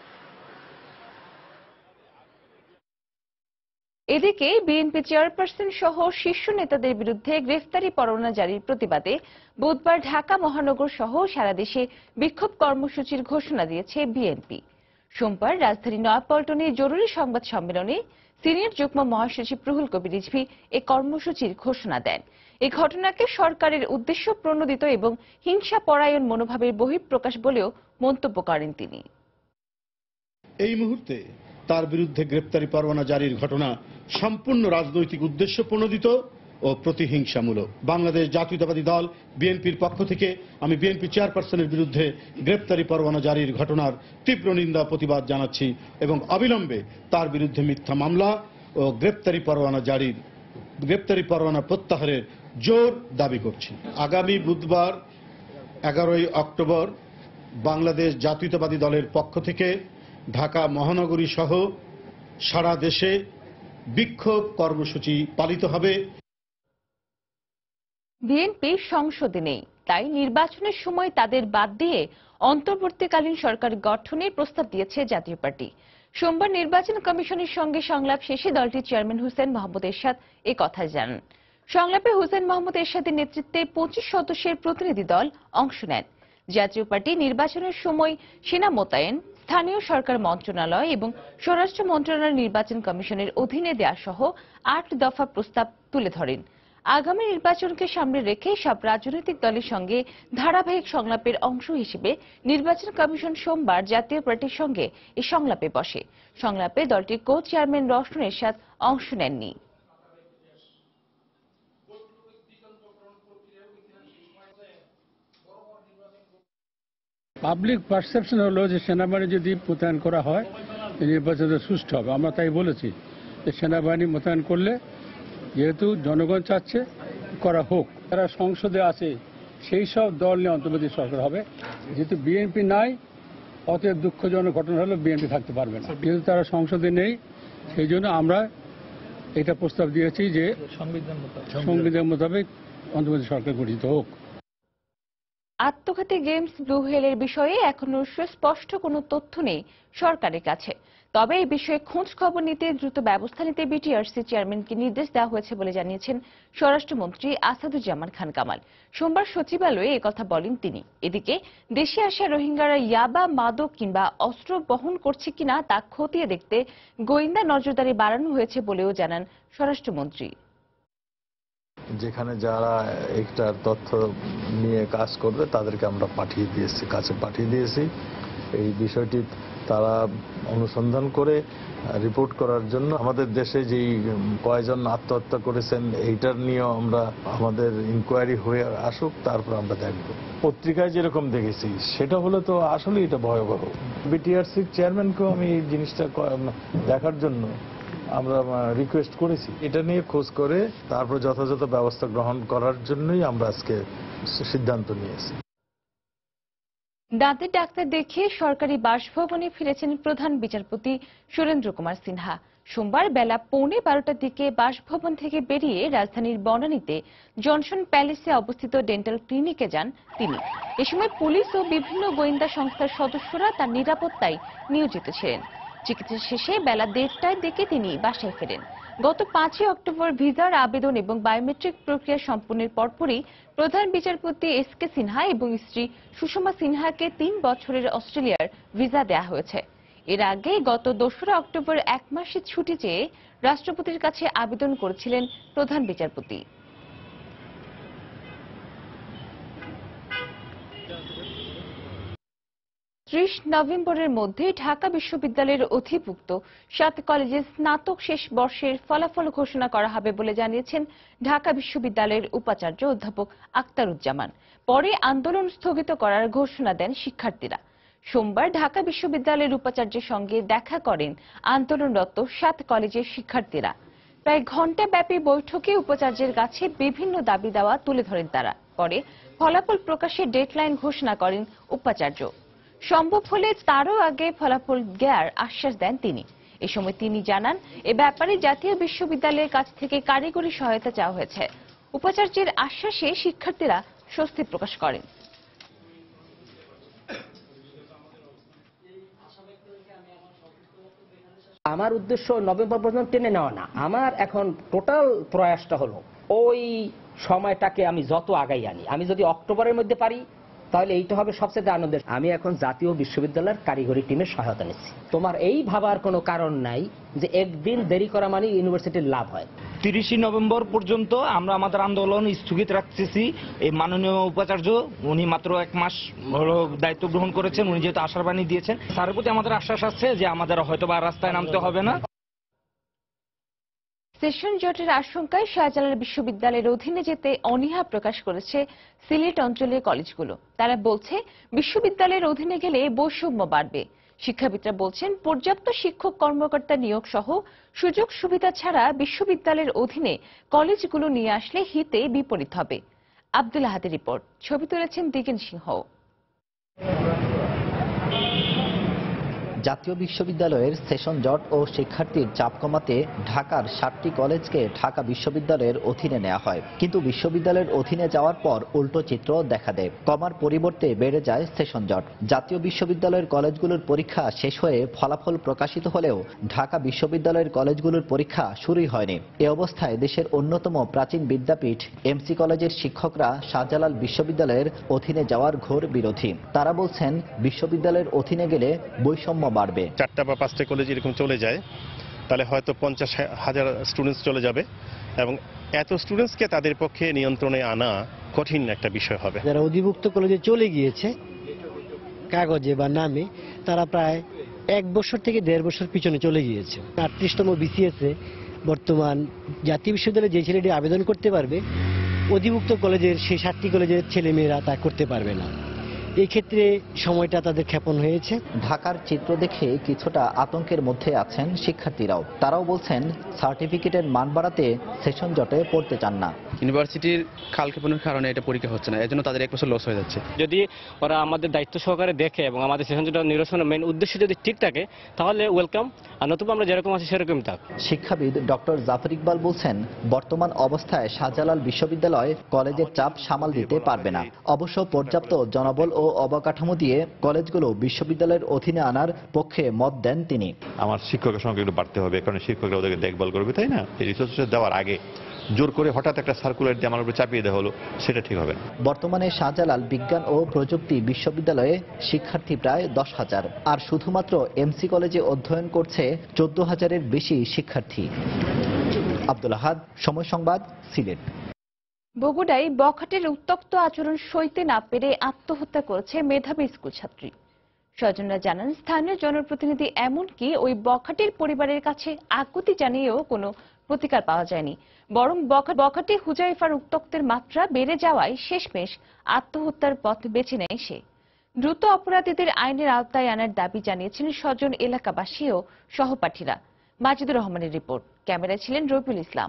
এদিকে বিএনপি চেয়ারপারসন সহ শীর্ষ নেতাদের বিরুদ্ধে গ্রেফতারি পরোয়ানা জারির প্রতিবাদে বুধবার ঢাকা মহানগর সহ সারা দেশে বিক্ষোভ কর্মসূচির ঘোষণা দিয়েছে বিএনপি। সোমবার রাজধানী নয়াপল্টনে জরুরি সংবাদ সম্মেলনে সিনিয়র যুগ্ম মহাসচিব রুহুল কবির রিজভী এ কর্মসূচির ঘোষণা দেন। এই ঘটনাকে সরকারের উদ্দেশ্য প্রণোদিত এবং হিংসা পরায়ণ মনোভাবের বহিঃপ্রকাশ বলেও মন্তব্য করেন তিনি। এই মুহূর্তে তার বিরুদ্ধে গ্রেপ্তারি পরোয়ানা জারির ঘটনা সম্পূর্ণ রাজনৈতিক উদ্দেশ্য প্রণোদিত ও প্রতিহিংসামূলক। বাংলাদেশ জাতীয়তাবাদী দল বিএনপির পক্ষ থেকে আমি বিএনপি চেয়ারপারসনের বিরুদ্ধে গ্রেপ্তারি পরোয়ানা জারির ঘটনার তীব্র নিন্দা প্রতিবাদ জানাচ্ছি এবং অবিলম্বে তার বিরুদ্ধে মিথ্যা মামলা ও গ্রেপ্তারি পরোয়ানা জারির গ্রেপ্তারি পরোয়ানা প্রত্যাহারের জোর দাবি করছি। আগামী বুধবার এগারোই অক্টোবর বাংলাদেশ জাতীয়তাবাদী দলের পক্ষ থেকে ঢাকা মহানগরী সহ সারা দেশে বিক্ষোভ কর্মসূচি পালিত হবে। বিএনপি সংসদে নেই, তাই নির্বাচনের সময় তাদের বাদ দিয়ে অন্তর্বর্তীকালীন সরকার গঠনের প্রস্তাব দিয়েছে জাতীয় পার্টি। সোমবার নির্বাচন কমিশনের সঙ্গে সংলাপ শেষে দলটির চেয়ারম্যান হুসেইন মাহমুদ এরশাদ এ কথা জানান। সংলাপে হুসেইন মাহমুদ এরশাদের নেতৃত্বে পঁচিশ সদস্যের প্রতিনিধি দল অংশ নেন। জাতীয় পার্টি নির্বাচনের সময় সেনা মোতায়েন, স্থানীয় সরকার মন্ত্রণালয় এবং স্বরাষ্ট্র মন্ত্রণালয় নির্বাচন কমিশনের অধীনে দেয়া সহ আট দফা প্রস্তাব তুলে ধরেন। আগামী নির্বাচনকে সামনে রেখে সব রাজনৈতিক দলের সঙ্গে ধারাবাহিক সংলাপের অংশ হিসেবে নির্বাচন কমিশন সোমবার জাতীয় পার্টির সঙ্গে এই সংলাপে বসে। সংলাপে দলটির কো চেয়ারম্যান রওশন এরশাদ অংশ নেননি। পাবলিক পারসেপশন হলো যে সেনাবাহিনী যদি মোতায়েন করা হয় নির্বাচন সুষ্ঠু হবে। আমরা তাই বলেছি যে সেনাবাহিনী মোতায়েন করলে যেহেতু জনগণ চাচ্ছে করা হোক, তারা সংসদে আছে সেই সব দল নিয়ে অন্তর্বর্তী সরকার হবে। যেহেতু বিএনপি নাই, অতএব দুঃখজনক ঘটনা হলো বিএনপি থাকতে পারবে না। যেহেতু তারা সংসদে নেই, সেই জন্য আমরা এটা প্রস্তাব দিয়েছি যে সংবিধান মোতাবেক অন্তর্বর্তী সরকার গঠিত হোক। আত্মঘাতী গেমস ব্লু হেলের বিষয়ে এখনো সুস্পষ্ট কোনো তথ্য নেই সরকারের কাছে। তবে এই বিষয়ে খোঁজ খবর নিতে দ্রুত ব্যবস্থা নিতে বিটিআরসি চেয়ারম্যানকে নির্দেশ দেওয়া হয়েছে বলে জানিয়েছেন স্বরাষ্ট্রমন্ত্রী আসাদুজ্জামান খান কামাল। সোমবার সচিবালয়ে একথা বলেন তিনি। এদিকে দেশে আসা রোহিঙ্গারা ইয়াবা, মাদক কিংবা অস্ত্র বহন করছে কিনা তা খতিয়ে দেখতে গোয়েন্দা নজরদারি বাড়ানো হয়েছে বলেও জানান স্বরাষ্ট্রমন্ত্রী। যেখানে যারা একটা তথ্য নিয়ে কাজ করবে তাদেরকে আমরা পাঠিয়ে দিয়েছি, কাছে পাঠিয়ে দিয়েছি। এই বিষয়টি তারা অনুসন্ধান করে রিপোর্ট করার জন্য আমাদের দেশে যেই কয়জন আত্মহত্যা করেছেন এইটার নিয়েও আমরা আমাদের ইনকোয়ারি হয়ে আসুক, তারপর আমরা দেখব। পত্রিকায় যেরকম দেখেছি সেটা হলে তো আসলে এটা ভয়াবহ। বিটিআরসির চেয়ারম্যানকেও আমি এই জিনিসটা দেখার জন্য আমরা রিকোয়েস্ট করেছি। এটা নিয়ে খোঁজ করে তারপর যথাযথ ব্যবস্থা গ্রহণ করার জন্যই আমরা আজকে সিদ্ধান্ত নিয়েছি। দাঁতের ডাক্তার দেখিয়ে সরকারি বাসভবনে ফিরেছেন প্রধান বিচারপতি সুরেন্দ্র কুমার সিনহা। সোমবার বেলা পৌনে বারোটার দিকে বাসভবন থেকে বেরিয়ে রাজধানীর বনানীতে জনসন প্যালেসে অবস্থিত ডেন্টাল ক্লিনিকে যান তিনি। এ সময় পুলিশ ও বিভিন্ন গোয়েন্দা সংস্থার সদস্যরা তার নিরাপত্তায় নিয়োজিত ছিলেন। চিকিৎসা শেষে বেলা দেড়টার দিকে তিনি বাসায় ফেরেন। গত পাঁচই অক্টোবর ভিসার আবেদন এবং বায়োমেট্রিক প্রক্রিয়া সম্পন্নের পরপরই প্রধান বিচারপতি এস কে সিনহা এবং স্ত্রী সুষমা সিনহাকে তিন বছরের অস্ট্রেলিয়ার ভিসা দেওয়া হয়েছে। এর আগে গত দোসরা অক্টোবর এক মাসের ছুটি চেয়ে রাষ্ট্রপতির কাছে আবেদন করেছিলেন প্রধান বিচারপতি। ত্রিশ নভেম্বরের মধ্যে ঢাকা বিশ্ববিদ্যালয়ের অধিভুক্ত সাত কলেজের স্নাতক শেষ বর্ষের ফলাফল ঘোষণা করা হবে বলে জানিয়েছেন ঢাকা বিশ্ববিদ্যালয়ের উপাচার্য অধ্যাপক আক্তারুজ্জামান। পরে আন্দোলন স্থগিত করার ঘোষণা দেন শিক্ষার্থীরা। সোমবার ঢাকা বিশ্ববিদ্যালয়ের উপাচার্যের সঙ্গে দেখা করেন আন্দোলনরত সাত কলেজের শিক্ষার্থীরা। প্রায় ঘণ্টাব্যাপী বৈঠকে উপাচার্যের কাছে বিভিন্ন দাবি দাওয়া তুলে ধরেন তারা। পরে ফলাফল প্রকাশের ডেডলাইন ঘোষণা করেন উপাচার্য। সম্ভব হলে তারও আগে ফলাফল দেওয়ার আশ্বাস দেন তিনি। এ সময় তিনি জানান, এ ব্যাপারে জাতীয় বিশ্ববিদ্যালয়ের কাছ থেকে কারিগরি সহায়তা চাওয়া হয়েছে। উপাচার্যের আশ্বাসে শিক্ষার্থীরা স্বস্তি প্রকাশ করেন। আমার উদ্দেশ্য নভেম্বর পর্যন্ত টেনে নেওয়া না। আমার এখন টোটাল প্রয়াসটা হলো ওই সময়টাকে আমি যত আগাই আনি। আমি যদি অক্টোবরের মধ্যে পারি তাহলে এইটা হবে সবচেয়ে আনন্দের। আমি এখন জাতীয় বিশ্ববিদ্যালয়ের কারিগরি টিমের সহায়তা নিচ্ছি। তোমার এই ভাবার কোনো কারণ নাই যে একদিন দেরি করা মানে ইউনিভার্সিটির লাভ হয়। তিরিশে নভেম্বর পর্যন্ত আমরা আমাদের আন্দোলন স্থগিত রাখতেছি। এই মাননীয় উপাচার্য উনি মাত্র এক মাস হলো দায়িত্ব গ্রহণ করেছেন, উনি যেহেতু আশার বাণী দিয়েছেন, স্যারের প্রতি আমাদের আশ্বাস আছে যে আমাদের হয়তো বা রাস্তায় নামতে হবে না। সেশন জটের আশঙ্কায় শাহজালাল বিশ্ববিদ্যালয়ের অধীনে যেতে অনীহা প্রকাশ করেছে সিলেট অঞ্চলের কলেজগুলো। তারা বলছে বিশ্ববিদ্যালয়ের অধীনে গেলে বৈষম্য বাড়বে। শিক্ষাবিদরা বলছেন পর্যাপ্ত শিক্ষক কর্মকর্তা নিয়োগ সহ সুযোগ সুবিধা ছাড়া বিশ্ববিদ্যালয়ের অধীনে কলেজগুলো নিয়ে আসলে হিতে বিপরীত হবে। আব্দুল আহাদের রিপোর্ট, ছবি তুলেছেন দিগেন সিংহ। জাতীয় বিশ্ববিদ্যালয়ের সেশন জট ও শিক্ষার্থীর চাপ কমাতে ঢাকার ষাটটি কলেজকে ঢাকা বিশ্ববিদ্যালয়ের অধীনে নেওয়া হয়, কিন্তু বিশ্ববিদ্যালয়ের অধীনে যাওয়ার পর উল্টো চিত্র দেখা দেয়। কমার পরিবর্তে বেড়ে যায় সেশন জট। জাতীয় বিশ্ববিদ্যালয়ের কলেজগুলোর পরীক্ষা শেষ হয়ে ফলাফল প্রকাশিত হলেও ঢাকা বিশ্ববিদ্যালয়ের কলেজগুলোর পরীক্ষা শুরুই হয়নি। এ অবস্থায় দেশের অন্যতম প্রাচীন বিদ্যাপীঠ এমসি কলেজের শিক্ষকরা শাহজালাল বিশ্ববিদ্যালয়ের অধীনে যাওয়ার ঘোর বিরোধী। তারা বলছেন বিশ্ববিদ্যালয়ের অধীনে গেলে বৈষম্য বাড়বে। চারটা বা পাঁচটা কলেজ এরকম চলে যায় তাহলে হয়তো পঞ্চাশ হাজার স্টুডেন্টস চলে যাবে এবং এত স্টুডেন্টসকে তাদের পক্ষে নিয়ন্ত্রণে আনা কঠিন একটা বিষয় হবে। যারা অধিভুক্ত কলেজে চলে গিয়েছে কাগজে বা নামে, তারা প্রায় এক বছর থেকে দেড় বছর পিছনে চলে গিয়েছে। আটত্রিশতম বিসিএস এ বর্তমান জাতীয় বিশ্ববিদ্যালয়ে যে ছেলেটি আবেদন করতে পারবে, অধিভুক্ত কলেজের সেই সাতটি কলেজের ছেলেমেয়েরা তা করতে পারবে না। এই ক্ষেত্রে সময়টা তাদের ক্ষেপণ হয়েছে। ঢাকার চিত্র দেখে কিছুটা আতঙ্কের মধ্যে আছেন শিক্ষার্থীরাও। তারাও বলছেন সার্টিফিকেটের মান বাড়াতে সেশন জটে পড়তে চান না। ইউনিভার্সিটির খালক্ষেপণের কারণে এটা পরীক্ষা হচ্ছে না, এজন্য তাদের এক বছর লস হয়ে যাচ্ছে। যদি ওরা আমাদের দায়িত্ব সহকারে দেখে এবং আমাদের সেশন জট নিরসনের মেইন উদ্দেশ্য যদি ঠিক থাকে তাহলে ওয়েলকাম, আর নতুবা আমরা যেরকম আছি সেরকম থাক। শিক্ষাবিদ ডক্টর জাফর ইকবাল বলছেন বর্তমান অবস্থায় শাহজালাল বিশ্ববিদ্যালয় কলেজের চাপ সামাল দিতে পারবে না। অবশ্য পর্যাপ্ত জনবল ও অবকাঠামো দিয়ে কলেজগুলো বিশ্ববিদ্যালয়ের অধীনে আনার পক্ষে মত দেন তিনি। আমার শিক্ষকের সংখ্যা একটু বাড়তে হবে, কারণ শিক্ষকরা ওদেরকে দেখভাল করবে, তাই না? এই রিসোর্স দেওয়ার আগে জোর করে হঠাৎ একটা সার্কুলার দিয়ে আমার উপরে চাপিয়ে দেওয়া হলো, সেটা ঠিক হবে না। বর্তমানে শাহজালাল বিজ্ঞান ও প্রযুক্তি বিশ্ববিদ্যালয়ে শিক্ষার্থী প্রায় দশ হাজার, আর শুধুমাত্র এমসি কলেজে অধ্যয়ন করছে চোদ্দ হাজারের বেশি শিক্ষার্থী। আব্দুল আহাদ, সময় সংবাদ, সিলেট। বগুড়ায় বখাটের উত্তক্ত আচরণ সইতে না পেরে আত্মহত্যা করেছে মেধাবী স্কুল ছাত্রী। স্বজনরা জানান স্থানীয় জনপ্রতিনিধি এমনকি ওই বখাটের পরিবারের কাছে আকুতি জানিয়েও কোনো প্রতিকার পাওয়া যায়নি, বরং বখাটে হুজাইফার উত্তক্তের মাত্রা বেড়ে যাওয়ায় শেষমেশ আত্মহত্যার পথ বেছে নেয় সে। দ্রুত অপরাধীদের আইনের আওতায় আনার দাবি জানিয়েছেন স্বজন, এলাকাবাসী ও সহপাঠীরা। মাজিদুর রহমানের রিপোর্ট, ক্যামেরায় ছিলেন রবিউল ইসলাম।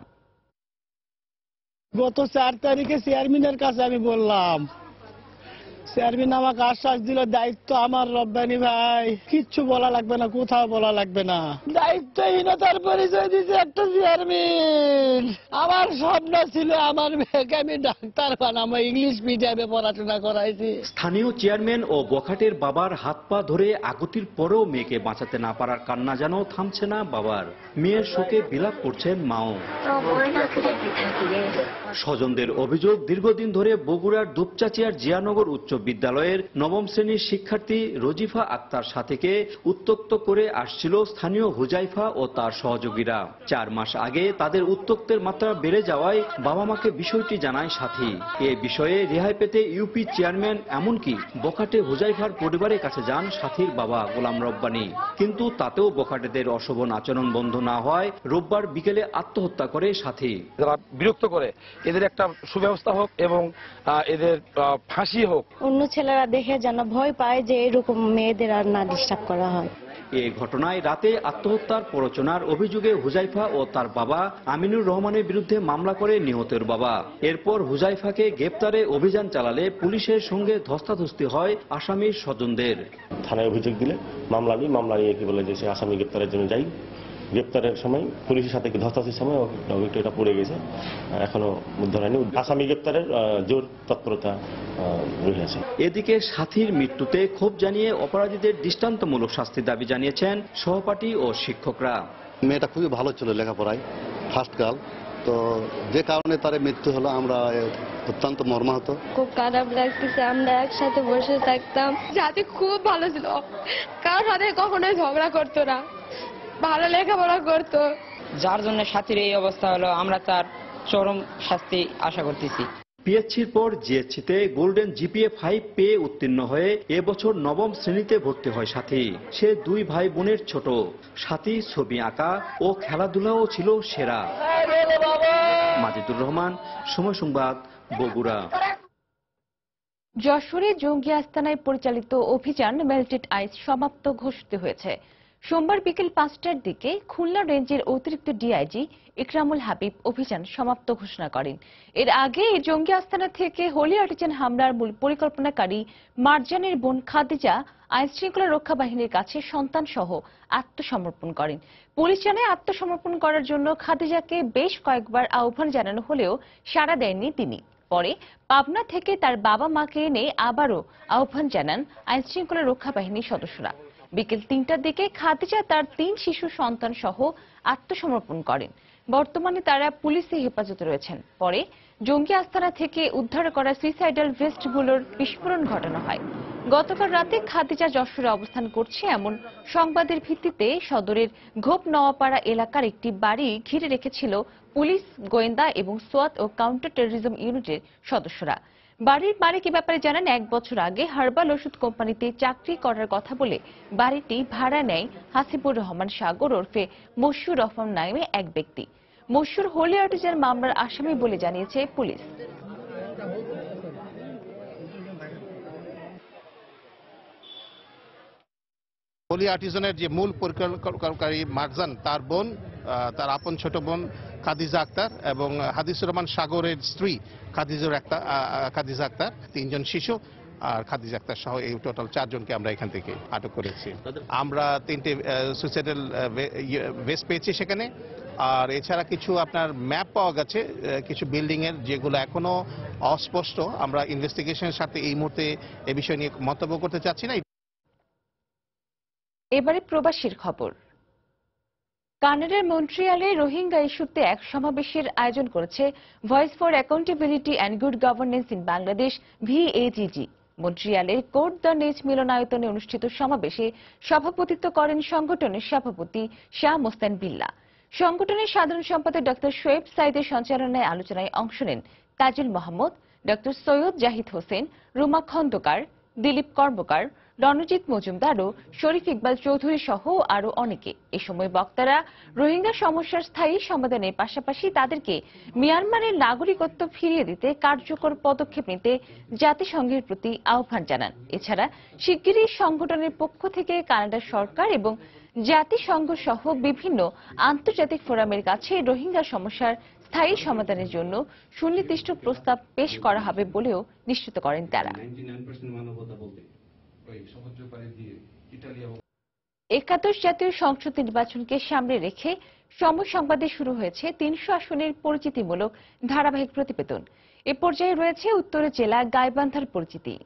গত চার তারিখে চেয়ারম্যানের কাছে আমি বললাম, চেয়ারম্যান আমাকে আশ্বাস দিল দায়িত্ব আমার, রব্বানি ভাই কিচ্ছু বলা লাগবে না, কোথাও বলা লাগবে না। দায়িত্বহীনতার পরিচয় দিচ্ছে একটা চেয়ারম্যান। আমার স্বপ্ন ছিল আমার মেয়েকে আমি ডাক্তার বানাবো, ইংলিশ মিডিয়ামে পড়াশোনা করাইছি। স্থানীয় চেয়ারম্যান ও বখাটের বাবার হাত পা ধরে আকুতির পরেও মেয়েকে বাঁচাতে না পারার কান্না যেন থামছে না বাবার। মেয়ের শোকে বিলাপ করছেন মাও। স্বজনদের অভিযোগ, দীর্ঘদিন ধরে বগুড়ার দুপচাচিয়ার জিয়ানগর উচ্চ বিদ্যালয়ের নবম শ্রেণীর শিক্ষার্থী রজিফা আক্তার সাথীকে উত্ত্যক্ত করে আসছিল স্থানীয় হুজাইফা ও তার সহযোগীরা। চার মাস আগে তাদের উত্ত্যক্তের মাত্রা বেড়ে যাওয়ায় বাবা মাকে বিষয়টি জানায় সাথী। এ বিষয়ে রেহাই পেতে ইউপি চেয়ারম্যান এমনকি বখাটে হুজাইফার পরিবারের কাছে যান সাথীর বাবা গোলাম রব্বানী, কিন্তু তাতেও বখাটেদের অশোভন আচরণ বন্ধ না হয় রোববার বিকেলে আত্মহত্যা করে সাথী। যারা বিরক্ত করে এদের একটা সুব্যবস্থা হোক এবং এদের ফাঁসি হোক। অন্য ছেলেরা দেখে যেন ভয় পায় যে এরকম মেয়েদের আর না ডিস্টার্ব করা হয়। এ ঘটনায় রাতে আত্মহত্যার প্ররোচনার অভিযোগে হুজাইফা ও তার বাবা আমিনুর রহমানের বিরুদ্ধে মামলা করে নিহতের বাবা। এরপর হুজাইফাকে গ্রেপ্তারে অভিযান চালালে পুলিশের সঙ্গে ধস্তাধস্তি হয় আসামির স্বজনদের। থানায় অভিযোগ দিলে মামলা নিয়ে মামলা নিয়ে কি বলে যে সে আসামি গ্রেপ্তারের জন্য যাই। গ্রেপ্তারের সময় পুলিশের সাথে ধস্তাধস্তির সময় এটা পড়ে গেছে, এখনো উদ্ধার হয়নি। আসামি গ্রেপ্তারের জোর তৎপরতা রয়েছে। এদিকে সাথীর মৃত্যুতে ক্ষোভ জানিয়ে অপরাধীদের দৃষ্টান্তমূলক শাস্তির দাবি জানিয়েছেন সহপাঠী ও শিক্ষকরা। মেয়েটা খুবই ভালো ছিল লেখাপড়ায়, ফার্স্ট গার্ল, তো যে কারণে তার মৃত্যু হলো আমরা অত্যন্ত মর্মাহত। খুব খারাপ লাগতেছে, আমরা একসাথে বসে থাকতাম, যাতে খুব ভালো ছিল, কারোর সাথে কখনোই ঝগড়া করতো না, ভালো লেখাপড়া করতো। যার জন্য সাথীর এই অবস্থা হলো, আমরা তার চরম শাস্তি আশা করতেছি। পিএইচসির পর জিএইচসিতে গোল্ডেন জিপিএ ফাইভ পেয়ে উত্তীর্ণ হয়ে এবছর নবম শ্রেণীতে ভর্তি হয় সাথী। সে দুই ভাই বোনের ছোট। সাথী ছবি আঁকা ও খেলাধুলাও ছিল সেরা। মাজিদুর রহমান, সময় সংবাদ, বগুড়া। যশোরে জঙ্গি আস্তানায় পরিচালিত অভিযান মেল্টেড আইস সমাপ্ত ঘোষিত হয়েছে। সোমবার বিকেল পাঁচটার দিকে খুলনা রেঞ্জের অতিরিক্ত ডিআইজি ইকরামুল হাবিব অভিযান সমাপ্ত ঘোষণা করেন। এর আগে এই জঙ্গি আস্তানা থেকে হোলি আর্টিজান হামলার মূল পরিকল্পনাকারী মারজানের বোন খাদিজা আইন শৃঙ্খলা রক্ষা বাহিনীর কাছে সন্তান সহ আত্মসমর্পণ করেন। পুলিশ জানায় আত্মসমর্পণ করার জন্য খাদিজাকে বেশ কয়েকবার আহ্বান জানানো হলেও সাড়া দেননি তিনি। পরে পাবনা থেকে তার বাবা মাকে এনে আবারও আহ্বান জানান আইন শৃঙ্খলা রক্ষা বাহিনীর সদস্যরা। বিকেল তিনটার দিকে খাদিজা তার তিন শিশু সন্তান সহ আত্মসমর্পণ করেন। বর্তমানে তারা পুলিশি হেফাজতে রয়েছেন। পরে জঙ্গি আস্তানা থেকে উদ্ধার করা সুইসাইডাল ভেস্টগুলোর বিস্ফোরণ ঘটানো হয়। গতকাল রাতে খাদিজা যশোরে অবস্থান করছে এমন সংবাদের ভিত্তিতে সদরের ঘোপ নওয়াপাড়া এলাকার একটি বাড়ি ঘিরে রেখেছিল পুলিশ, গোয়েন্দা এবং সোয়াত ও কাউন্টার টেরোরিজম ইউনিটের সদস্যরা। বাড়ির মালিক এ ব্যাপারে জানান, এক বছর আগে হার্বাল ওষুধ কোম্পানিতে চাকরি করার কথা বলে বাড়িটি ভাড়া নেয় হাসিবুর রহমান সাগর ওরফে মশিউর রহমান নামে এক ব্যক্তি। মশিউর হোলি আর্টিজান মামলার আসামি বলে জানিয়েছে পুলিশ। হোলি আর্টিজানের যে মূল পরিকল্পনাকারী মারজান, তার বোন, তার আপন ছোট বোন খাদিজা আক্তার এবং হাদিসুর রহমান সাগরের স্ত্রী খাদিজুর আক্তার খাদিজা আক্তার, তিনজন শিশু আর খাদিজা আক্তার সহ এই টোটাল চারজনকে আমরা এখান থেকে আটক করেছি। আমরা তিনটে সুইসাইডাল ভেস্ট পেয়েছি সেখানে। আর এছাড়া কিছু আপনার ম্যাপ পাওয়া গেছে কিছু বিল্ডিং এর, যেগুলো এখনো অস্পষ্ট। আমরা ইনভেস্টিগেশনের সাথে এই মুহূর্তে এ বিষয় নিয়ে মন্তব্য করতে চাচ্ছি না। এবারে প্রবাসীর খবর। কানাডার মন্ট্রিয়ালে রোহিঙ্গা ইস্যুতে এক সমাবেশের আয়োজন করেছে voice for accountability and good governance in Bangladesh VAGG. মন্ট্রিয়ালের কোর্ট দ্য নেচ মিলনায়তনে অনুষ্ঠিত সমাবেশে সভাপতিত্ব করেন সংগঠনের সভাপতি শাহ মোস্তান বিল্লাহ। সংগঠনের সাধারণ সম্পাদক ডক্টর শোয়েব সাইদের সঞ্চালনায় আলোচনায় অংশ নেন তাজুল মোহাম্মদ, ডক্টর সৈয়দ জাহিদ হোসেন, রুমা খন্দকার, দিলীপ কর্মকার, রণজিৎ মজুমদার ও শরীফ ইকবাল চৌধুরী সহ আরো অনেকে। এ সময় বক্তারা রোহিঙ্গা সমস্যার স্থায়ী সমাধানের পাশাপাশি তাদেরকে মিয়ানমারের নাগরিকত্ব ফিরিয়ে দিতে কার্যকর পদক্ষেপ নিতে জাতিসংঘের প্রতি আহ্বান জানান। এছাড়া শিগগিরই সংগঠনের পক্ষ থেকে কানাডা সরকার এবং জাতিসংঘ সহ বিভিন্ন আন্তর্জাতিক ফোরামের কাছে রোহিঙ্গা সমস্যার স্থায়ী সমাধানের জন্য সুনির্দিষ্ট প্রস্তাব পেশ করা হবে বলেও নিশ্চিত করেন তারা। একাদশ জাতীয় সংসদ নির্বাচনকে সামনে রেখে সময় সংবাদে শুরু হয়েছে তিনশো আসনের পরিচিতিমূলক ধারাবাহিক প্রতিবেদন। এ পর্যায়ে রয়েছে উত্তরের জেলা গাইবান্ধার পরিচিতি।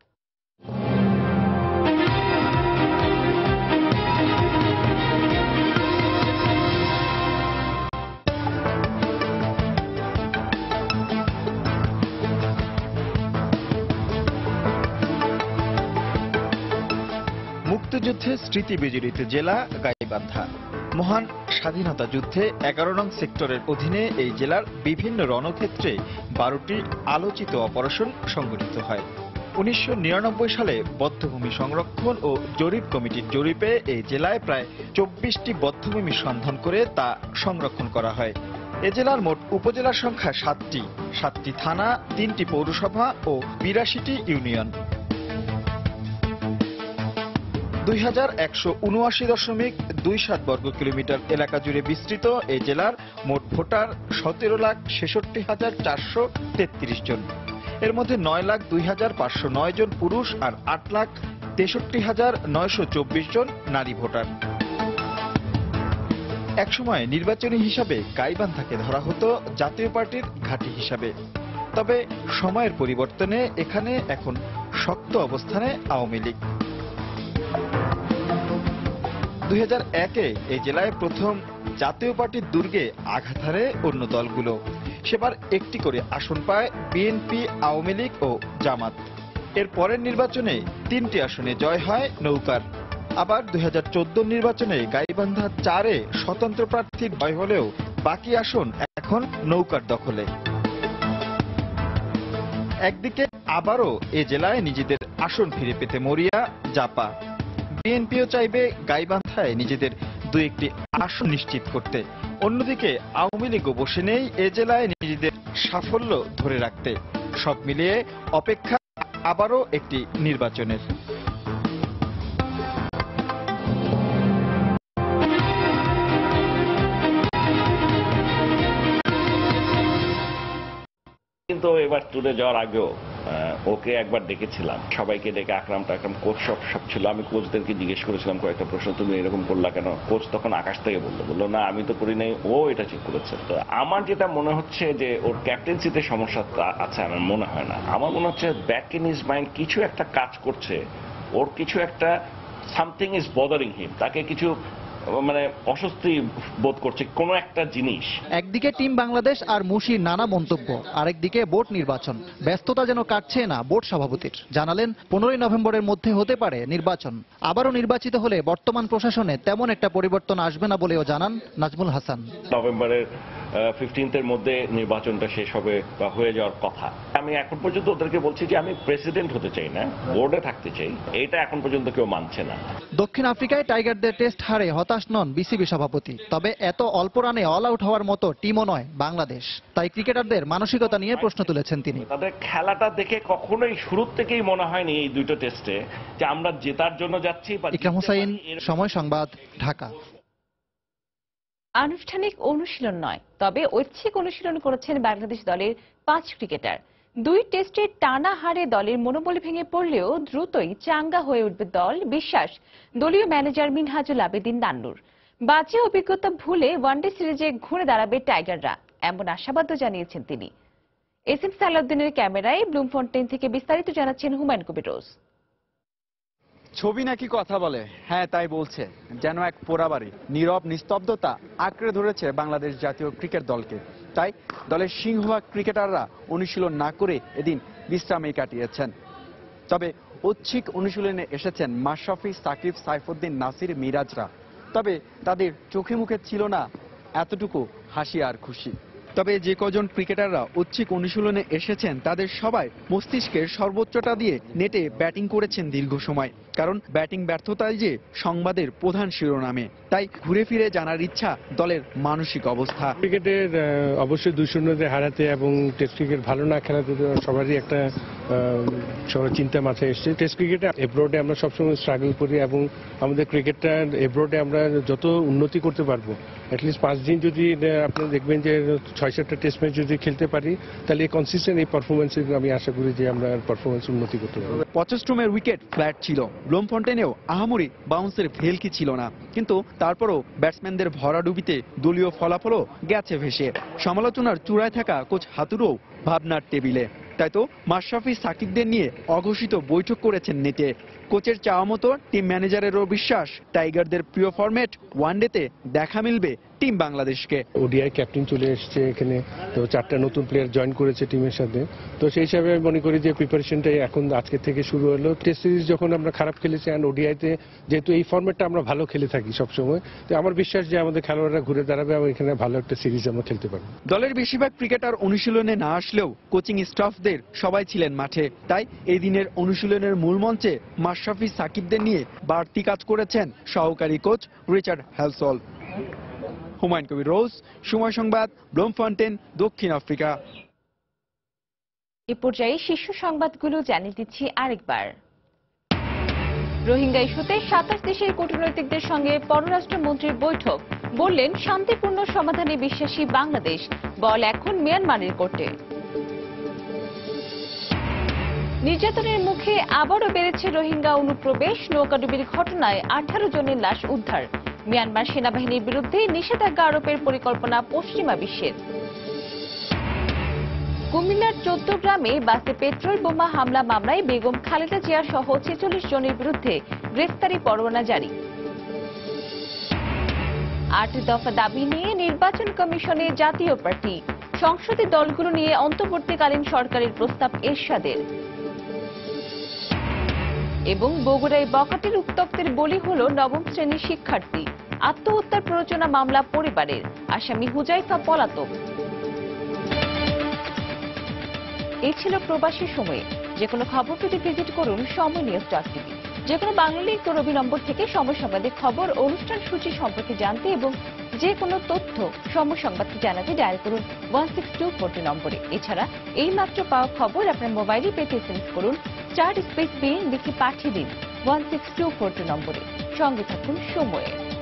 মুক্তিযুদ্ধে স্মৃতি বিজড়িত জেলা গাইবান্ধা। মহান স্বাধীনতা যুদ্ধে এগারো নং সেক্টরের অধীনে এই জেলার বিভিন্ন রণক্ষেত্রে বারোটি আলোচিত অপারেশন সংগঠিত হয়। উনিশশো নিরানব্বই সালে বধ্যভূমি সংরক্ষণ ও জরিপ কমিটির জরিপে এই জেলায় প্রায় চব্বিশটি বধ্যভূমি সন্ধান করে তা সংরক্ষণ করা হয়। এ জেলার মোট উপজেলার সংখ্যা সাতটি, সাতটি থানা, তিনটি পৌরসভা ও বিরাশিটি ইউনিয়ন। দুই হাজার একশো উনআশি দশমিক দুই সাত বর্গ কিলোমিটার এলাকা জুড়ে বিস্তৃত এই জেলার মোট ভোটার সতেরো লাখ ছেষট্টি হাজার চারশো তেত্রিশ জন। এর মধ্যে নয় লাখ দুই হাজার পাঁচশো নয় জন পুরুষ আর আট লাখ তেষট্টি হাজার নয়শো চব্বিশ জন নারী ভোটার। একসময় নির্বাচনী হিসাবে গাইবান্ধাকে ধরা হতো জাতীয় পার্টির ঘাঁটি হিসাবে। তবে সময়ের পরিবর্তনে এখানে এখন শক্ত অবস্থানে আওয়ামী লীগ। দুই হাজার একে এই জেলায় প্রথম জাতীয় পার্টির দুর্গে আঘাত হারে অন্য দলগুলো। সেবার একটি করে আসন পায় বিএনপি, আওয়ামী লীগ ও জামাত। এর পরের নির্বাচনে তিনটি আসনে জয় হয় নৌকার। আবার দুই হাজার চোদ্দ নির্বাচনে গাইবান্ধা চারে স্বতন্ত্র প্রার্থীর জয় হলেও বাকি আসন এখন নৌকার দখলে। একদিকে আবারও এ জেলায় নিজেদের আসন ফিরে পেতে মরিয়া জাপা। বিএনপিও চাইবে গাইবান্ধায় নিজেদের দু একটি আসন নিশ্চিত করতে। অন্যদিকে আওয়ামী লীগও বসে নেই এ জেলায় নিজেদের সাফল্য ধরে রাখতে। সব মিলিয়ে অপেক্ষা আবারও একটি নির্বাচনের। কিন্তু এবার ট্যুরে যাওয়ার আগেও ওকে একবার ডেকেছিলাম, সবাইকে ডেকে আকরাম টাকরাম কোচ সব সব ছিল। আমি কোচদেরকে জিজ্ঞেস করেছিলাম কয়েকটা প্রশ্ন, তুমি এরকম করলা কেন? কোচ তখন আকাশ থেকে বললো বললো না আমি তো করি নাই, ও এটা ঠিক করেছে। তো আমার যেটা মনে হচ্ছে যে ওর ক্যাপ্টেন্সিতে সমস্যা আছে, আমার মনে হয় না। আমার মনে হচ্ছে ব্যাক ইন হিজ মাইন্ড কিছু একটা কাজ করছে, ওর কিছু একটা সামথিং ইজ বদারিং হিম, তাকে কিছু মানে অস্বস্তি বোধ করছে কোনো একটা জিনিস। একদিকে টিম বাংলাদেশ আর মুশির নানা মন্তব্য, আরেকদিকে বোর্ড নির্বাচন। ব্যস্ততা যেন কাটছে না বোর্ড সভাপতির। জানালেন পনেরোই নভেম্বরের মধ্যে হতে পারে নির্বাচন। আবারও নির্বাচিত হলে বর্তমান প্রশাসনে তেমন একটা পরিবর্তন আসবে না বলেও জানান নাজমুল হাসান। নভেম্বরের ফিফটিন্থের মধ্যে নির্বাচনটা শেষ হবে বা হয়ে যাওয়ার কথা। আমি এখন পর্যন্ত ওদেরকে বলছি যে আমি প্রেসিডেন্ট হতে চাই না, বোর্ডে থাকতে চাই। এটা এখন পর্যন্ত কেউ মানছে না। দক্ষিণ আফ্রিকায় টাইগারদের টেস্ট হারে হতাশ নন বিসিবি সভাপতি। তবে এত অল্প রানে অল আউট হওয়ার মতো টিমও নয় বাংলাদেশ। তাই ক্রিকেটারদের মানসিকতা নিয়ে প্রশ্ন তুলেছেন তিনি। তাদের খেলাটা দেখে কখনোই শুরুর থেকেই মনে হয়নি এই দুটো টেস্টে যে আমরা জেতার জন্য যাচ্ছি। ইকরাম হোসাইন, সময় সংবাদ, ঢাকা। আনুষ্ঠানিক অনুশীলন নয়, তবে ঐচ্ছিক অনুশীলন করেছেন বাংলাদেশ দলের পাঁচ ক্রিকেটার। দুই টেস্টের টানা হারে দলের মনোবল ভেঙে পড়লেও দ্রুতই চাঙ্গা হয়ে উঠবে দল, বিশ্বাস দলীয় ম্যানেজার মিনহাজুল আবেদিন নান্নুর। বাজে অভিজ্ঞতা ভুলে ওয়ানডে সিরিজে ঘুরে দাঁড়াবে টাইগাররা, এমন আশাবাদ জানিয়েছেন তিনি। এস এম সালাউদ্দিনের ক্যামেরায় ব্লুমফন্টেন থেকে বিস্তারিত জানাচ্ছেন হুমায়ুন কবির রোজ। ছবি নাকি কথা বলে, হ্যাঁ তাই বলছে। যেন এক পোড়াবাড়ি নীরব নিস্তব্ধতা আঁকড়ে ধরেছে বাংলাদেশ জাতীয় ক্রিকেট দলকে। তাই দলের সিংহভাগ ক্রিকেটাররা অনুশীলন না করে এদিন বিশ্রামেই কাটিয়েছেন। তবে ঐচ্ছিক অনুশীলনে এসেছেন মাশরাফি, সাকিব, সাইফুদ্দিন, নাসির, মিরাজরা। তবে তাদের চোখে মুখে ছিল না এতটুকু হাসি আর খুশি। তবে যে কজন ক্রিকেটাররা ঐচ্ছিক অনুশীলনে এসেছেন তাদের সবাই মস্তিষ্কের সর্বোচ্চটা দিয়ে নেটে ব্যাটিং করেছেন দীর্ঘ সময়। কারণ ব্যাটিং ব্যর্থতাই যে সংবাদের প্রধান শিরোনামে। তাই ঘুরে ফিরে জানার ইচ্ছা দলের মানসিক অবস্থা। ক্রিকেটের অবশ্যই দুই শূন্যতে হারাতে এবং টেস্ট ক্রিকেট ভালো না খেলাতে সবারই একটা সবার চিন্তা মাথায় এসছে। টেস্ট ক্রিকেটে এব্রোডে আমরা সবসময় স্ট্রাগল করি এবং আমাদের ক্রিকেটটা এব্রোডে আমরা যত উন্নতি করতে পারবো, অ্যাটলিস্ট পাঁচ দিন যদি আপনি দেখবেন যে ছয় সাতটা টেস্ট ম্যাচ যদি খেলতে পারি, তাহলে এই কনসিস্টেন্ট এই পারফরমেন্সে আমি আশা করি যে আমরা পারফরমেন্স উন্নতি করতে পারবো। পঁচাশি উইকেট ফ্ল্যাট ছিল, ব্লুমফন্টেনেও আহামরি বাউন্সের ভেলকি ছিল না। কিন্তু তারপরও ব্যাটসম্যানদের ভরাডুবিতে দলীয় ফলাফলও গেছে ভেসে। সমালোচনার চূড়ায় থাকা কোচ হাতুরও ভাবনার টেবিলে। তাই তো মাশরাফি, সাকিবদের নিয়ে অঘোষিত বৈঠক করেছেন নেটে। কোচের চাওয়া মতো টিম ম্যানেজারেরও বিশ্বাস টাইগারদের প্রিয় ফরম্যাট ওয়ানডেতে দেখা মিলবে টিম বাংলাদেশকে। ওডিআই ক্যাপ্টেন চলে এসেছে এখানে, তো চারটা নতুন প্লেয়ার জয়েন করেছে টিমের সাথে। তো সেই হিসাবে আমি মনে করি যে প্রিপারেশনটাই এখন আজকে থেকে শুরু হলো। টেস্ট সিরিজ যখন আমরা খারাপ খেলেছি আর ওডিআইতে যেহেতু এই ফরম্যাটটা আমরা ভালো খেলে থাকি সবসময়, তো আমার বিশ্বাস যে আমাদের খেলোয়াড়রা ঘুরে দাঁড়াবে এবং এখানে ভালো একটা সিরিজ আমরা খেলতে পারবো। দলের বেশিরভাগ ক্রিকেটার অনুশীলনে না আসলেও কোচিং স্টাফদের সবাই ছিলেন মাঠে। তাই এই দিনের অনুশীলনের মূল মঞ্চে মাশরাফি, সাকিবদের নিয়ে বাড়তি কাজ করেছেন সহকারী coach Richard Halsall. Humayun Kabir Roj, Somoy Sangbad, ব্লুমফন্টেন, দক্ষিণ আফ্রিকা। এ পর্যায়ে শীর্ষ সংবাদগুলো জানিয়ে দিচ্ছি আরেকবার। রোহিঙ্গা ইস্যুতে সাতাশ দেশের কূটনৈতিকদের সঙ্গে পররাষ্ট্রমন্ত্রীর বৈঠক, বললেন শান্তিপূর্ণ সমাধানে বিশ্বাসী বাংলাদেশ, বল এখন মিয়ানমারের কোর্টে। নির্যাতনের মুখে আবারও বেড়েছে রোহিঙ্গা অনুপ্রবেশ, নৌকাডুবির ঘটনায় আঠারো জনের লাশ উদ্ধার। মিয়ানমার সেনাবাহিনীর বিরুদ্ধে নিষেধাজ্ঞা আরোপের পরিকল্পনা পশ্চিমা বিশ্বের। কুমিল্লার চোদ্দ গ্রামে বাসে পেট্রোল বোমা হামলা মামলায় বেগম খালেদা জিয়া সহ ছেচল্লিশ জনের বিরুদ্ধে গ্রেফতারি পরোয়ানা জারি। আট দফা দাবি নিয়ে নির্বাচন কমিশনে জাতীয় পার্টি, সংসদে দলগুলো নিয়ে অন্তর্বর্তীকালীন সরকারের প্রস্তাব এরশাদের। এবং বগুড়ায় বখাটের উত্তপ্তের বলি হল নবম শ্রেণীর শিক্ষার্থী, আত্মহত্যার প্ররোচনা মামলা পরিবারের, আসামি হুজাইফা পলাতক। এই ছিল প্রবাসী সময়ে। যে কোনো খবর পেতে ভিজিট করুন সময় নিউজ ডট টিভি। যে কোনো বাংলা লিঙ্ক রবি নম্বর থেকে সময় সংবাদের খবর, অনুষ্ঠান সূচি সম্পর্কে জানতে এবং যে কোনো তথ্য সময় সংবাদকে জানাতে ডায়াল করুন one six two four two নম্বরে। এছাড়া এই মাত্র পাওয়া খবর আপনার মোবাইলে পেতে এসএমএস করুন স্টার স্পেস বিন লিখে পাঠিয়ে দিন one six two four two নম্বরে। সঙ্গে থাকুন সময়ে।